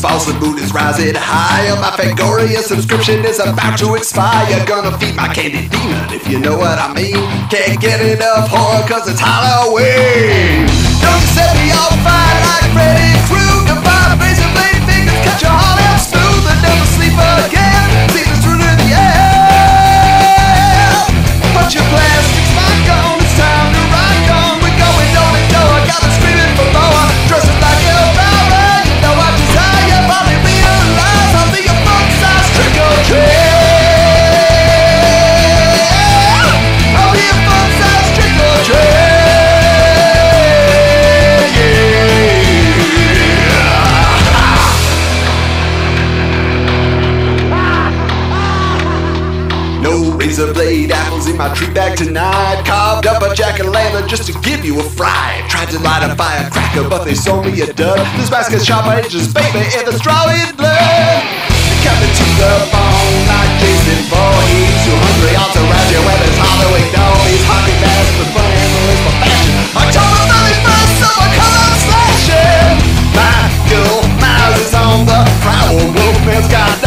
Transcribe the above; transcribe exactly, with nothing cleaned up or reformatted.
false mood is rising high. My Fangoria subscription is about to expire. Gonna feed my candy demon, if you know what I mean. Can't get enough horror cause it's Halloween. Don't you set me on fire like Freddy Krueger. Five razor blade fingers cut your heart out smooth and never sleep again. See the truth in the air. Put your plastics back on, it's time to rock on. We're going door to door, got them screaming for more. Dresses like a barber, you know I desire. You probably realize I'll be a fun-size trick or treat. I'll be a fun-size trick or treat. Yeah. No razor blade apples in my tree bag tonight. Carved up a jack-o'-lantern just to give you a fright. Tried to light a firecracker, but they sold me a dud. This basket's sharp edges, baby, and the straw is blood. They cut me to the bone like Jason Voorhees. Too hungry, I'll surround you with his Halloween doggies. Hockey mask for fun, hammerers for fashion. October thirty-first, summer color slashing. Michael Meyers is on the prowl. Wolfman's got